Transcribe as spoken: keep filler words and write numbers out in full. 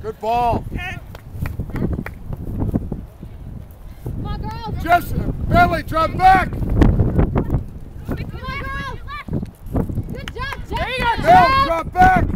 Good ball. Come on, girls. Just Billy, drop back. Come on, girls. Good job, Jeff. Bill, drop back.